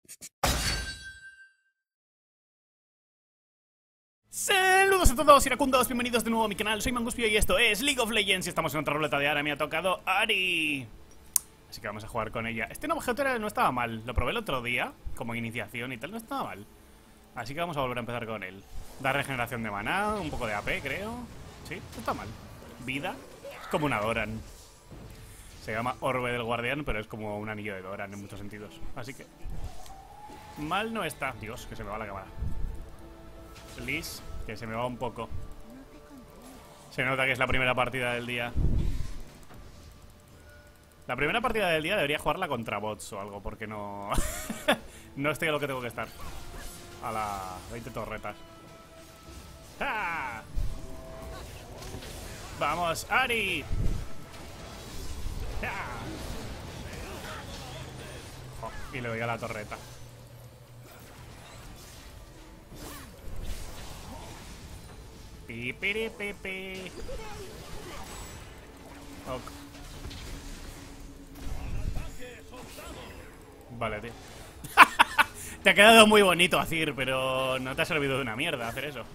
Saludos a todos iracundos, bienvenidos de nuevo a mi canal, soy Manguspio y esto es League of Legends y estamos en otra ruleta de Ahri. Me ha tocado Ahri, así que vamos a jugar con ella. Este objeto no estaba mal, lo probé el otro día como iniciación y tal, no estaba mal. Así que vamos a volver a empezar con él. Da regeneración de maná, un poco de AP creo. Sí, no está mal. Vida, es como una Doran. Se llama Orbe del Guardián, pero es como un anillo de Doran en muchos sentidos. Así que mal no está. Dios, que se me va la cámara. Liz, que se me va un poco. Se nota que es la primera partida del día. La primera partida del día debería jugarla contra bots o algo, porque no... no estoy a lo que tengo que estar. A las 20 torretas. ¡Ah! ¡Vamos, Ahri! ¡Ah! Oh, y le doy a la torreta. Pipiripipi. Ok. Vale, tío. Te ha quedado muy bonito, Azir, pero no te ha servido de una mierda hacer eso.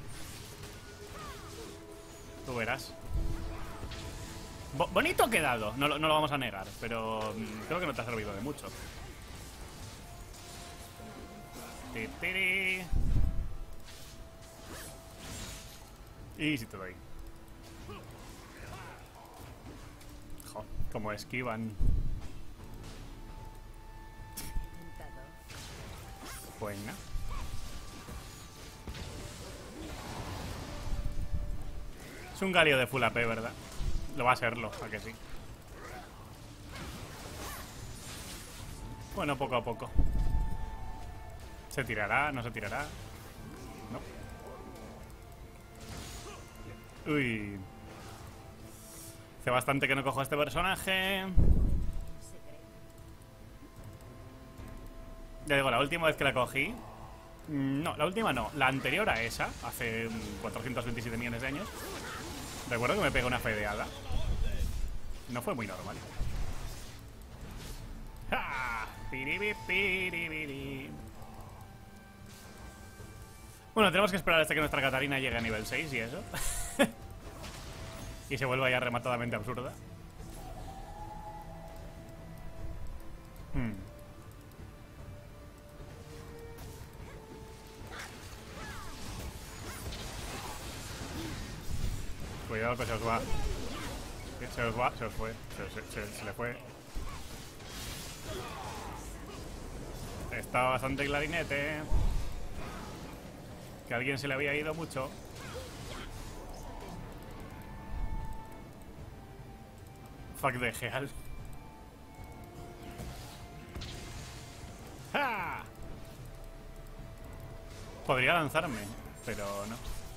Tú verás. Bonito ha quedado, no lo vamos a negar, pero creo que no te ha servido de mucho. Titiri. Y si te doy. Jo, como esquivan. Buena. Es un Galio de full AP, ¿verdad? Lo va a serlo, ¿a que sí? Bueno, poco a poco. ¿Se tirará? ¿No se tirará? No. Uy. Hace bastante que no cojo a este personaje. Ya digo, la última vez que la cogí... No, la última no. La anterior a esa, hace 427 millones de años. Recuerdo que me pegó una fedeada. No fue muy normal. ¡Ja! Piribipiribiri. Bueno, tenemos que esperar hasta que nuestra Katarina llegue a nivel 6 y eso. Y se vuelva ya rematadamente absurda. Cuidado que se os va. Se os va, se os fue. Se le fue. Está bastante clarinete. Que a alguien se le había ido mucho. Fuck de Geal. ¡Ja! Podría lanzarme, pero no.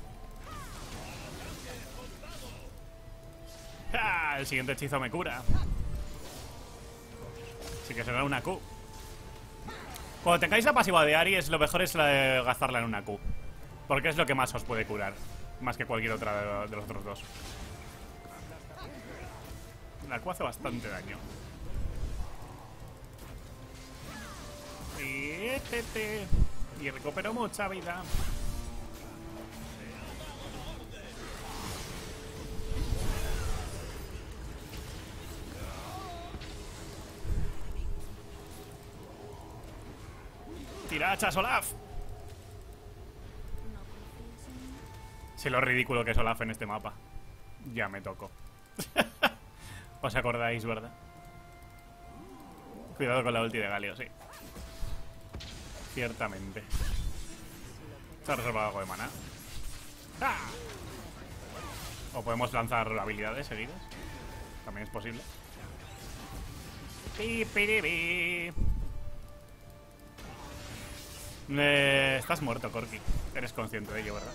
¡Ah! El siguiente hechizo me cura. Así que será una Q. Cuando tengáis la pasiva de Ahri, lo mejor es la de gastarla en una Q. Porque es lo que más os puede curar. Más que cualquier otra de los otros dos. La Q hace bastante daño. Y recupero mucha vida. ¡Tirachas, Olaf! Sé lo ridículo que es Olaf en este mapa. Ya me tocó. ¿Os acordáis, verdad? Cuidado con la ulti de Galio, sí. Ciertamente. Se ha reservado algo de maná. ¡Ah! O podemos lanzar habilidades seguidas. También es posible. ¡Pipiribi! Estás muerto, Corki. Eres consciente de ello, ¿verdad?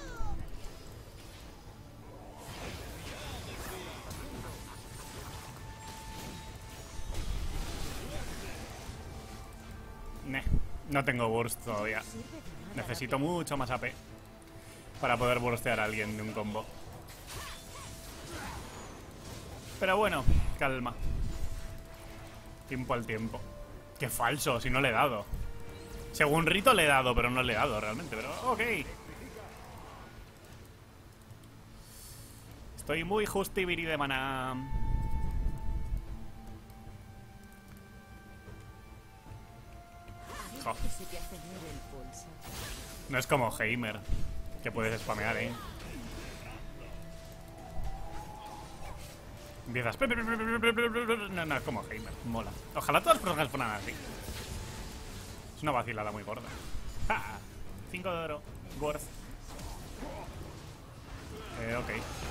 No tengo burst todavía. Necesito mucho más AP para poder burstear a alguien de un combo. Pero bueno, calma. Tiempo al tiempo. ¡Qué falso! Si no le he dado. Según Rito le he dado, pero no le he dado realmente. Pero ok. Estoy muy justibiri de maná. Jo. No es como Heimer, que puedes spamear, Empiezas. No, es como Heimer, mola. Ojalá todos los personajes fueran así. Es una vacilada muy gorda. ¡Ja! 5 de oro. Worth. Ok.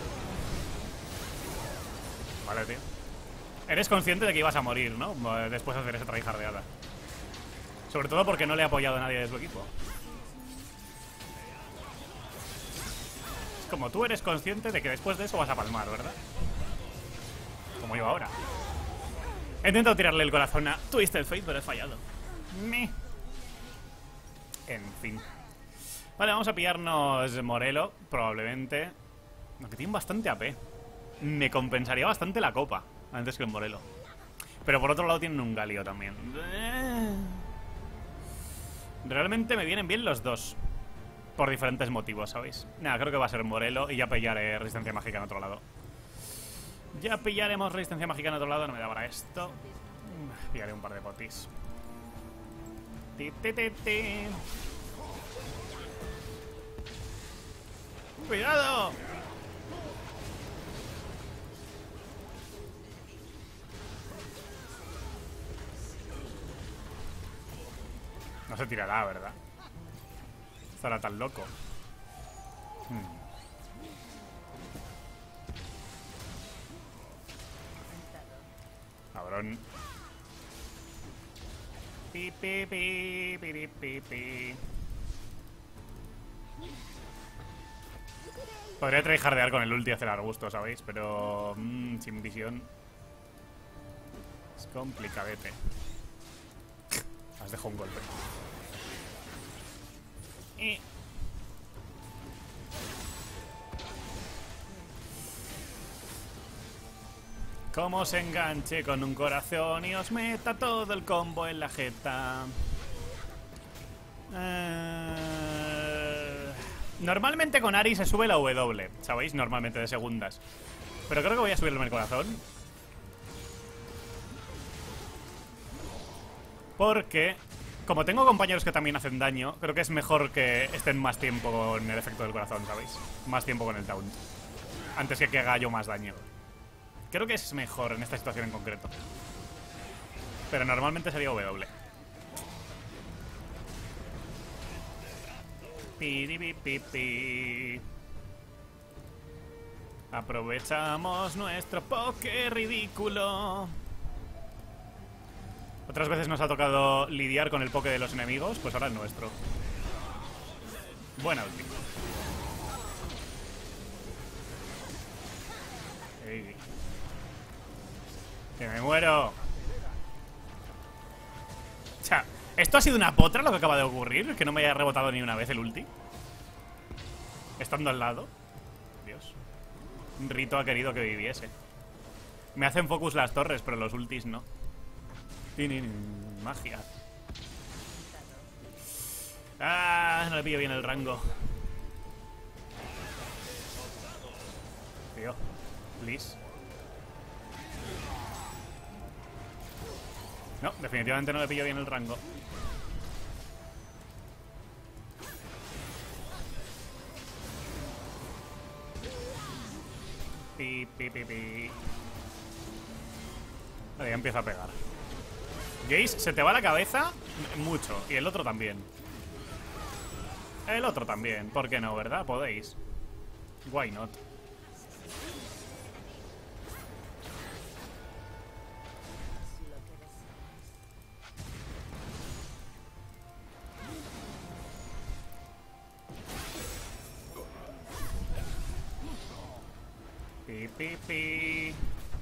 Vale, tío. Eres consciente de que ibas a morir, ¿no? Después de hacer esa tryhardeada. Sobre todo porque no le ha apoyado a nadie de su equipo. Es como tú eres consciente de que después de eso vas a palmar, ¿verdad? Como yo ahora. He intentado tirarle el corazón a Twisted Fate, pero he fallado. En fin. Vale, vamos a pillarnos Morelo, probablemente. Aunque tiene bastante AP. Me compensaría bastante la copa antes que el Morelo. Pero por otro lado tienen un Galio también. Realmente me vienen bien los dos. Por diferentes motivos, ¿sabéis? Nada, creo que va a ser Morelo y ya pillaré resistencia mágica en otro lado. Ya pillaremos resistencia mágica en otro lado. No me da para esto. Pillaré un par de potis. ¡Cuidado! No se tirará, ¿verdad? Estará tan loco. Cabrón. Pi, pi, pi, pi, pi, pi. Podría tryhardear con el ulti y hacer arbusto, ¿sabéis? Pero sin visión es complicadete. Has dejado un golpe. Como se enganche con un corazón y os meta todo el combo en la jeta. Normalmente con Ahri se sube la W, ¿sabéis? Normalmente de segundas. Pero creo que voy a subirle el corazón. Porque, como tengo compañeros que también hacen daño, creo que es mejor que estén más tiempo con el efecto del corazón, ¿sabéis? Más tiempo con el taunt. Antes que haga yo más daño. Creo que es mejor en esta situación en concreto. Pero normalmente sería W. Piripipipi. Aprovechamos nuestro poke ridículo. Otras veces nos ha tocado lidiar con el poke de los enemigos, pues ahora el nuestro. Buena ulti. Ey. ¡Que me muero! O sea, ¿esto ha sido una potra lo que acaba de ocurrir? Que no me haya rebotado ni una vez el ulti. Estando al lado. Dios. Rito ha querido que viviese. Me hacen focus las torres, pero los ultis no. Magia. Ah, no le pillo bien el rango. Tío, please. No, definitivamente no le pillo bien el rango. Pi, pi, pi, pi. Vale, ya empieza a pegar. Jace, se te va la cabeza mucho. Y el otro también. El otro también. ¿Por qué no, verdad? Podéis. Why not? Pi, pi, pi.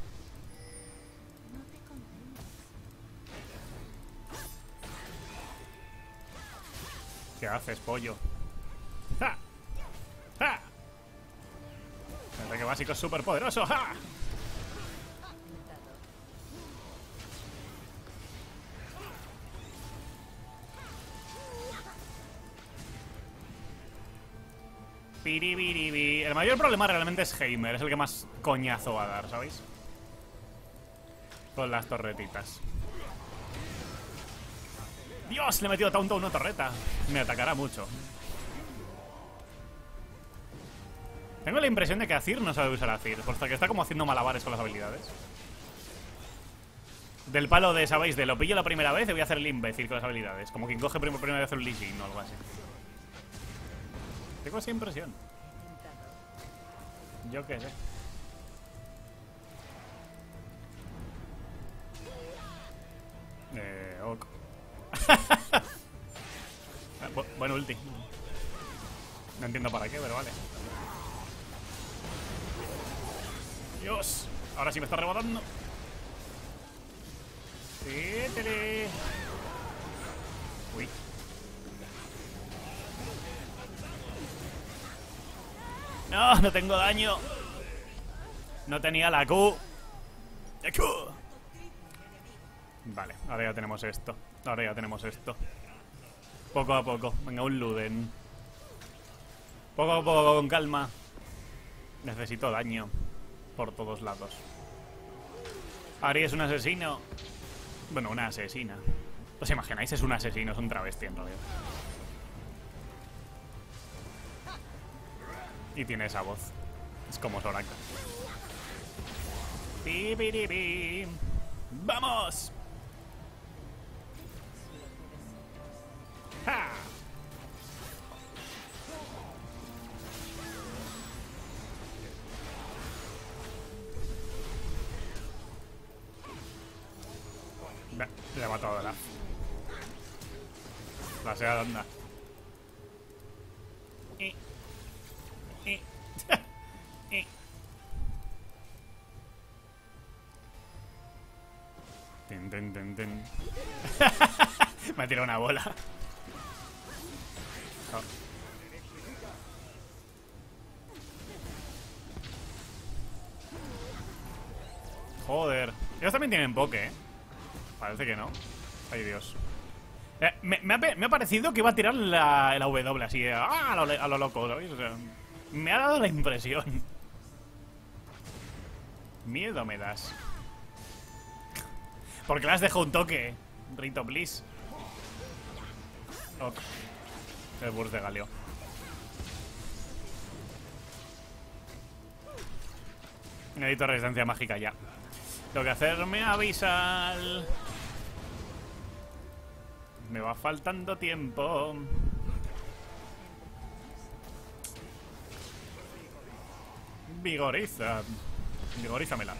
¿Qué haces, pollo? ¡Ja! ¡Ja! El ataque básico es súper poderoso. ¡Ja! Piribiribi. El mayor problema realmente es Heimer. Es el que más coñazo va a dar, ¿sabéis? Con las torretitas. Dios, le he metido taunt a una torreta. Me atacará mucho. Tengo la impresión de que Azir no sabe usar Azir, puesto que está como haciendo malabares con las habilidades. Del palo de, ¿sabéis? De lo pillo la primera vez y voy a hacer el imbécil con las habilidades. Como quien coge primera vez un Lee Sin o algo así. Tengo esa impresión. Yo qué sé. Ok. Buen ulti. No entiendo para qué, pero vale. Dios, ahora sí me está rebotando. Uy. No, no tengo daño. No tenía la Q. La Q. Vale, ahora ya tenemos esto. Ahora ya tenemos esto. Poco a poco. Venga, un Luden. Poco a poco, con calma. Necesito daño por todos lados. Ahri es un asesino. Bueno, una asesina. ¿Os imagináis? Es un asesino, es un travesti en realidad. Y tiene esa voz. Es como Soraka. ¡Vamos! ¡Ja! Le ha matado la. La sea de onda. Tin, tin, tin, tin. Me ha tirado una bola. Oh. Joder. Ellos también tienen poke, ¿eh? Parece que no. Ay, Dios. Me ha parecido que iba a tirar la W así, a lo loco, ¿sabéis? O sea, me ha dado la impresión. Miedo me das. Porque le has dejado un toque, Rito, please. Ok. El burst de Galio. Necesito resistencia mágica ya. Tengo que hacerme avisar. Me va faltando tiempo. Vigoriza. Vigorízamela.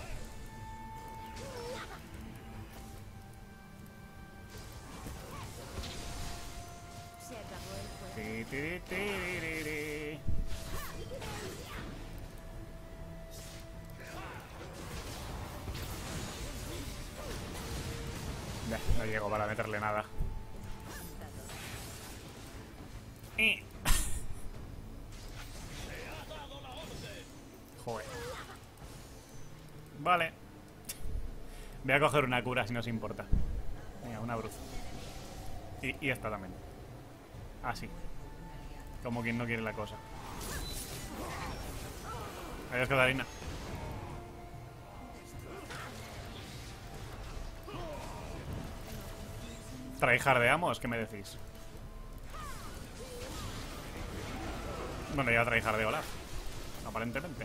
No llego para meterle nada. Joder. Vale. Voy a coger una cura si no os importa. Venga, una bruza. Y esta también. Así. Como quien no quiere la cosa. Adiós, Catarina. ¿Tryhardeamos? ¿Qué me decís? Bueno, ya tryhardeo Olaf. Aparentemente.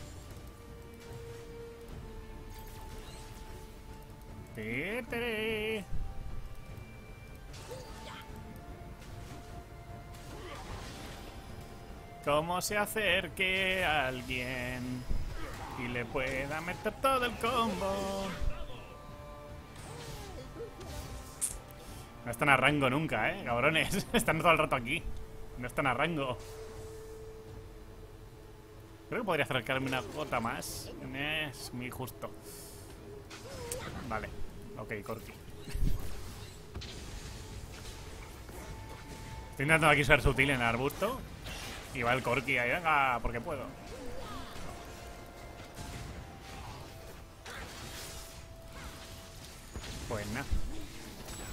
¡Títere! ¿Cómo se acerque a alguien y le pueda meter todo el combo? No están a rango nunca, cabrones. Están todo el rato aquí. No están a rango. Creo que podría acercarme una gota más. Es muy justo. Vale. Ok, Corki. Estoy intentando aquí ser sutil en el arbusto. Y va el Corki ahí, venga, porque puedo. Pues nada.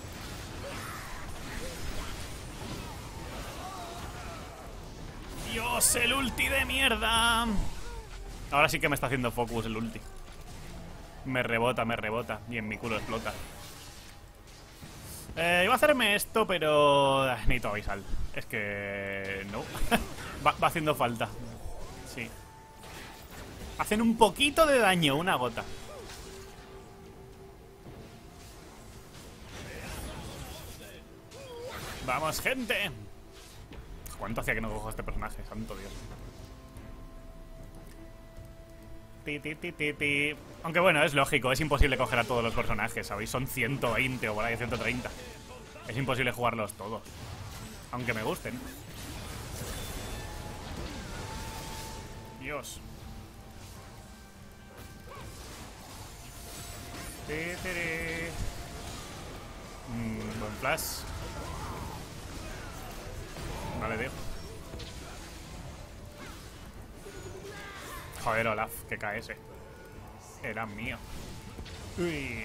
Dios. ¡Dios! ¡El ulti de mierda! Ahora sí que me está haciendo focus el ulti. Me rebota y en mi culo explota. Iba a hacerme esto, pero necesito avisar. Es que... no. va haciendo falta. Sí. Hacen un poquito de daño, una gota. ¡Vamos, gente! ¿Cuánto hacía que no cojo a este personaje? Santo Dios. Aunque bueno, es lógico, es imposible coger a todos los personajes, ¿sabéis? Son 120 o por ahí 130. Es imposible jugarlos todos. Aunque me gusten. Dios. Buen flash. Vale, tío. Joder, Olaf, que cae ese. Era mío. Uy.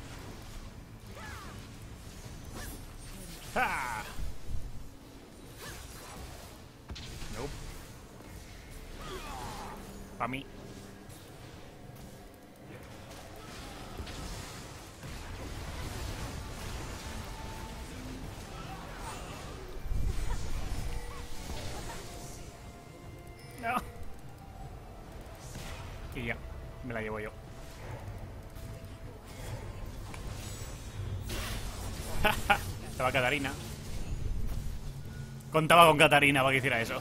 ¡Ah! Nope. Pa' mí. No. Y ya, me la llevo yo. Se va Katarina. Contaba con Katarina para que hiciera eso.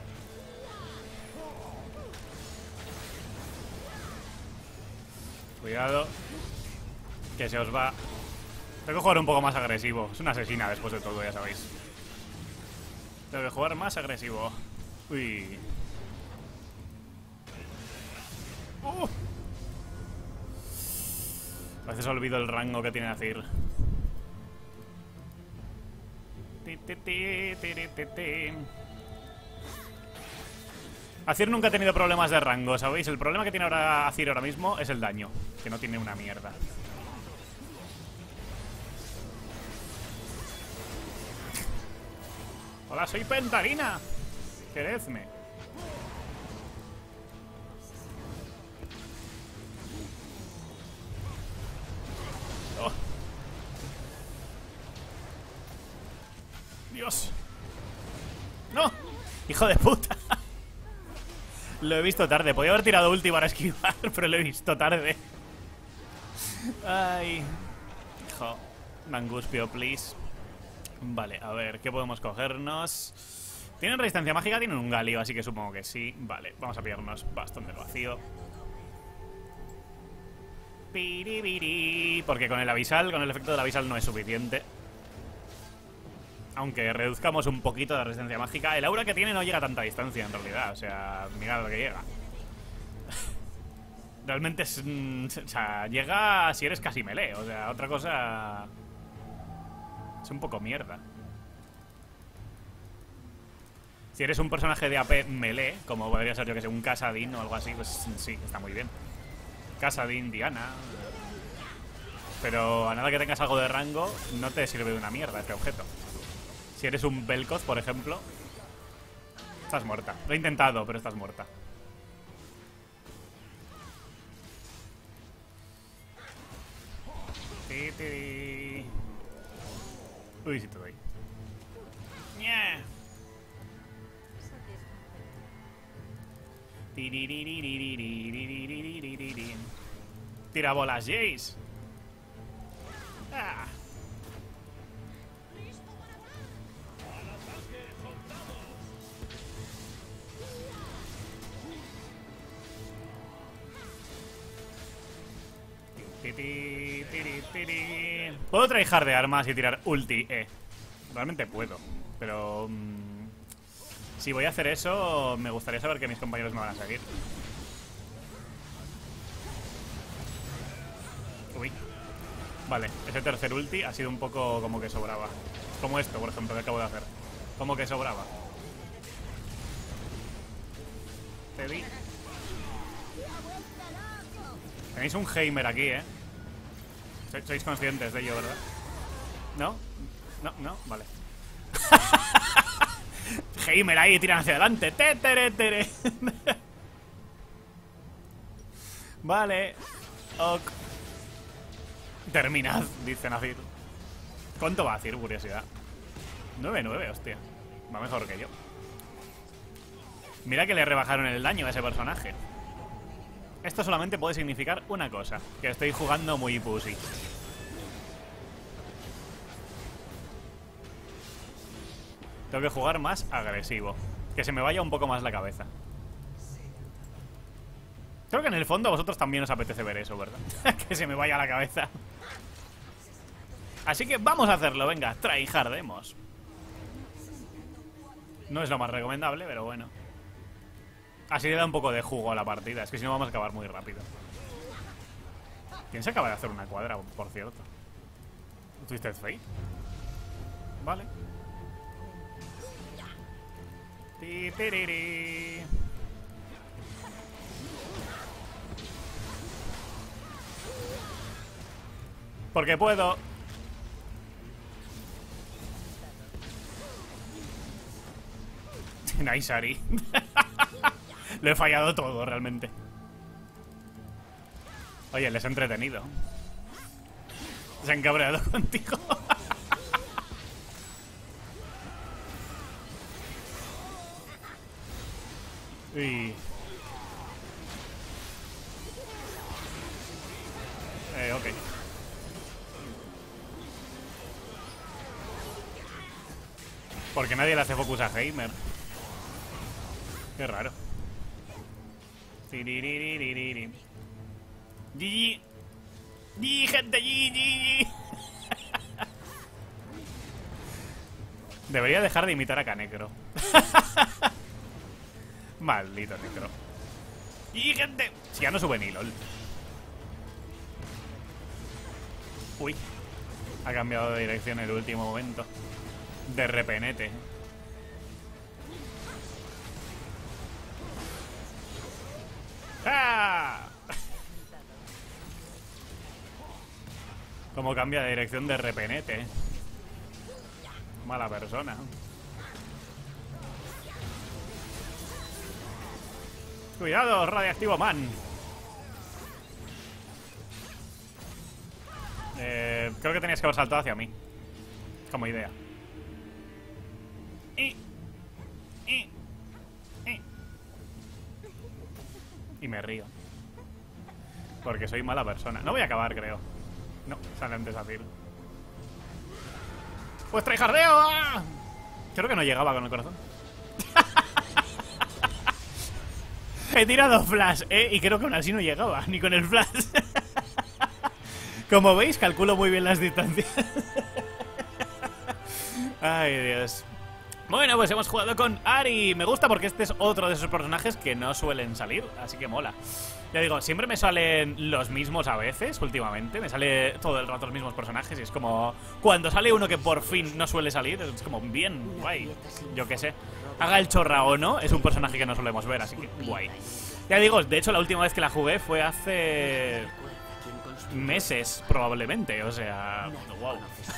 Cuidado, que se os va. Tengo que jugar un poco más agresivo. Es una asesina después de todo, ya sabéis. Tengo que jugar más agresivo. Uy. A veces olvido el rango que tiene Azir. Azir nunca ha tenido problemas de rango, ¿sabéis? El problema que tiene ahora Azir ahora mismo es el daño, que no tiene una mierda. Hola, soy Pentarina. Queredme. Oh. Dios. ¡No! ¡Hijo de puta! Lo he visto tarde. Podía haber tirado ulti para esquivar, pero lo he visto tarde. Ay. Hijo. Manguspio, please. Vale, a ver, ¿qué podemos cogernos? Tienen resistencia mágica, tienen un Galio, así que supongo que sí. Vale, vamos a pillarnos bastón del vacío. Porque con el avisal, con el efecto del avisal no es suficiente. Aunque reduzcamos un poquito de resistencia mágica, el aura que tiene no llega a tanta distancia en realidad. O sea, mirad lo que llega. Realmente es... o sea, llega si eres casi melee. O sea, otra cosa... es un poco mierda. Si eres un personaje de AP melee, como podría ser yo que sé, un Kassadin o algo así, pues sí, está muy bien. Kassadin, Diana... pero a nada que tengas algo de rango, no te sirve de una mierda este objeto. Si eres un Vel'Koz, por ejemplo, estás muerta. Lo he intentado, pero estás muerta. Uy, si te doy. Tira bolas, Jace. Ah. Puedo tryhard de armas y tirar ulti, realmente puedo, pero si voy a hacer eso, me gustaría saber que mis compañeros me van a seguir. Uy. Vale, ese tercer ulti ha sido un poco como que sobraba. Como esto, por ejemplo, que acabo de hacer. Como que sobraba. Te vi. Tenéis un Heimer aquí, Sois conscientes de ello, ¿verdad? ¿No? No, no, vale. Heimer ahí, tiran hacia adelante. Tere. Vale. Ok. Terminad, dice Nazir. ¿Cuánto va a decir, curiosidad? 9-9, hostia. Va mejor que yo. Mira que le rebajaron el daño a ese personaje. Esto solamente puede significar una cosa: que estoy jugando muy pussy. Tengo que jugar más agresivo. Que se me vaya un poco más la cabeza. Creo que en el fondo a vosotros también os apetece ver eso, ¿verdad? Que se me vaya la cabeza. Así que vamos a hacerlo, venga, tryhardemos. No es lo más recomendable, pero bueno. Así le da un poco de jugo a la partida. Es que si no vamos a acabar muy rápido. ¿Quién se acaba de hacer una cuadra, por cierto? ¿Twisted Fate? Vale. Titiriri. Porque puedo. Nice, Ari. Lo he fallado todo, realmente. Oye, les he entretenido. Se han cabreado contigo. Uy. Ok. Porque nadie le hace focus a Heimer. Qué raro. GG. GG, gente, GG. Debería dejar de imitar a Kanekro. Maldito Necro. GG, gente. Si ya no sube ni LOL. Uy. Ha cambiado de dirección en el último momento. De repenete. ¡Ah! Como cambia de dirección de repenete. Mala persona. Cuidado, radiactivo man. Creo que tenías que haber saltado hacia mí. Como idea. Y me río. Porque soy mala persona. No voy a acabar, creo. No, sale antes a decir. ¡Pues tryhardeo! ¡Ah! Creo que no llegaba con el corazón. He tirado flash, y creo que aún así no llegaba, ni con el flash. Como veis, calculo muy bien las distancias. Ay, Dios. Bueno, pues hemos jugado con Ari. Me gusta porque este es otro de esos personajes que no suelen salir, así que mola. Ya digo, siempre me salen los mismos a veces, últimamente. Me sale todo el rato los mismos personajes y es como... Cuando sale uno que por fin no suele salir, es como bien, guay. Yo qué sé. Haga el chorra o no, es un personaje que no solemos ver, así que guay. Ya digo, de hecho la última vez que la jugué fue hace... meses, probablemente, o sea... wow.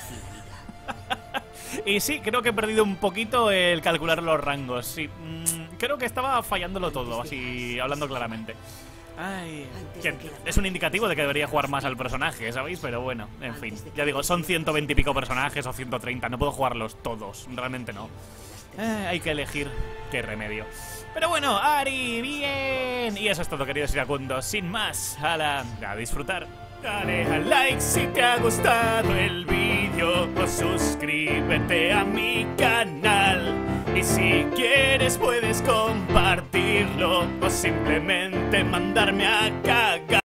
Y sí, creo que he perdido un poquito el calcular los rangos, sí. Creo que estaba fallándolo todo, así, hablando claramente. Ay, que es un indicativo de que debería jugar más al personaje, ¿sabéis? Pero bueno, en fin. Ya digo, son 120 y pico personajes o 130, no puedo jugarlos todos, realmente no. Hay que elegir qué remedio. Pero bueno, Ari, bien. Y eso es todo, queridos iracundos. Sin más, a disfrutar. Dale al like si te ha gustado el vídeo o suscríbete a mi canal. Y si quieres puedes compartirlo o simplemente mandarme acá.